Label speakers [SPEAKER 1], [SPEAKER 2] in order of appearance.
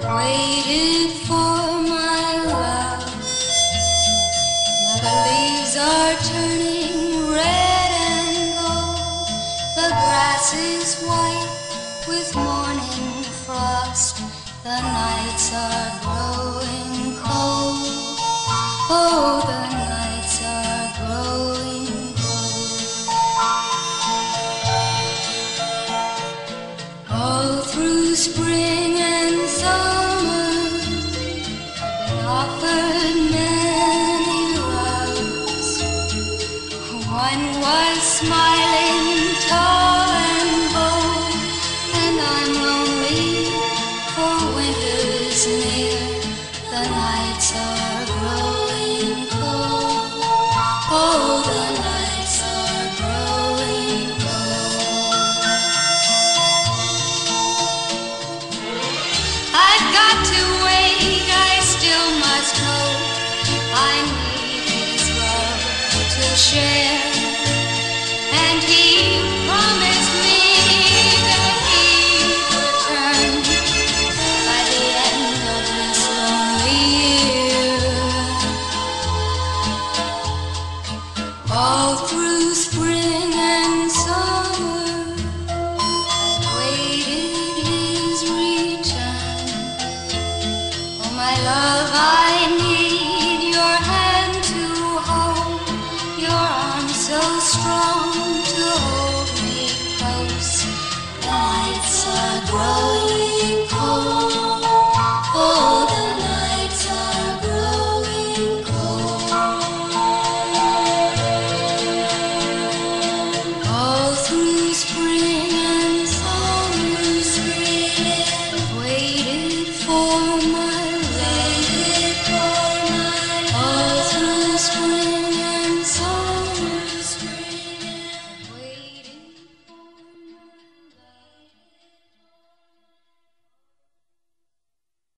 [SPEAKER 1] Waited for my love. Now the leaves are turning red and gold. The grass is white with morning frost. The nights are growing cold. Oh, the nights are growing cold. All through spring and summer I've been offered many loves. One was smiling, tall and bold, and I'm lonely for winter's near. The nights are growing cold. Oh, the nights are growing cold. I've got to wait, I still must hope. I need his love to share.